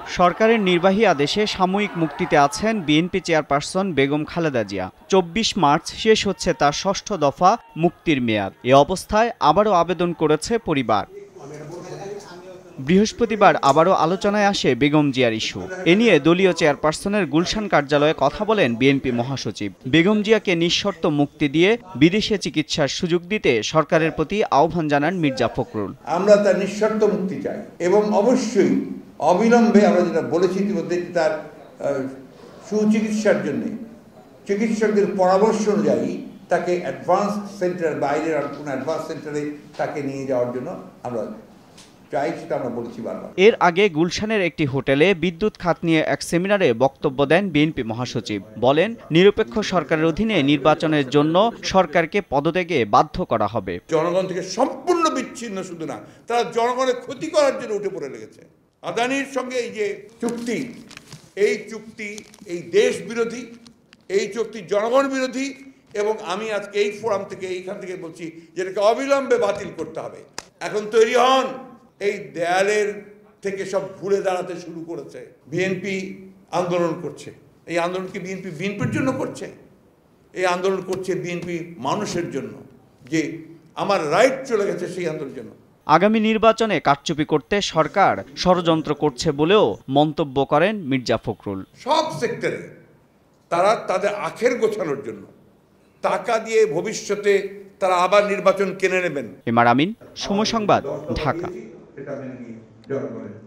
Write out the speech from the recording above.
সরকারের নির্বাহী আদেশে সাময়িক মুক্তিতে আছেন BNP chairperson Begum Khaleda Zia. ২৪ March শেষ হচ্ছে তার ষষ্ঠ দফা মুক্তির মেয়াদ। এ অবস্থায় আবারও আবেদন করেছে পরিবার। বৃহস্পতিবার আবারও আলোচনায় আসে বেগম জিয়ার ইস্যু। এ নিয়ে দলীয় চেয়ারপারসনের গুলশান কার্যালয়ে কথা বলেন বিএনপি মহাসচিব। বেগম জিয়াকে নিঃশর্ত মুক্তি দিয়ে বিদেশে চিকিৎসার সুযোগ দিতে সরকারের প্রতি আহ্বান জানান মির্জা ফখরুল। আমরা তার নিঃশর্ত মুক্তি চাই এবং অবশ্যই অবিলম্বে আমরা যেটা বলেছি ইতিমধ্যে তার সুচিকিৎসার জন্য চিকিৎসকদের পরামর্শ অনুযায়ী তাকে অ্যাডভান্স সেন্টার বাইরের আর কোনো অ্যাডভান্স সেন্টারে তাকে নিয়ে যাওয়ার জন্য আমরা চাই, সেটা আমরা বলেছি বারবার। এর আগে গুলশানের একটি হোটেলে বিদ্যুৎ খাত নিয়ে এক সেমিনারে বক্তব্য দেন বিএনপি মহাসচিব। বলেন, নিরপেক্ষ সরকারের অধীনে নির্বাচনের জন্য সরকারকে পদত্যাগে বাধ্য করা হবে। জনগণ থেকে সম্পূর্ণ বিচ্ছিন্ন শুধু না, তারা জনগণের ক্ষতি করার জন্য উঠে পড়ে লেগেছে। আদানির সঙ্গে এই যে চুক্তি, এই চুক্তি এই দেশ বিরোধী, এই চুক্তি জনগণ বিরোধী এবং আমি আজকে এই ফোরাম থেকে এইখান থেকে বলছি যেটাকে অবিলম্বে বাতিল করতে হবে। এখন তৈরি হন, এই দেয়ালের থেকে সব ঘুরে দাঁড়াতে শুরু করেছে। বিএনপি আন্দোলন করছে। এই আন্দোলন কি বিএনপির জন্য করছে? এই আন্দোলন করছে বিএনপি মানুষের জন্য, যে আমার রাইট চলে গেছে সেই আন্দোলনের জন্য। আগামী নির্বাচনে কারচুপি করতে সরকার ষড়যন্ত্র করছে বলেও মন্তব্য করেন মির্জা ফখরুল। সব সেক্টরে তারা তাদের আখের গোছানোর জন্য টাকা দিয়ে ভবিষ্যতে তারা আবার নির্বাচন কিনে নেবেন। এমআর আমিন, সময় সংবাদ, ঢাকা।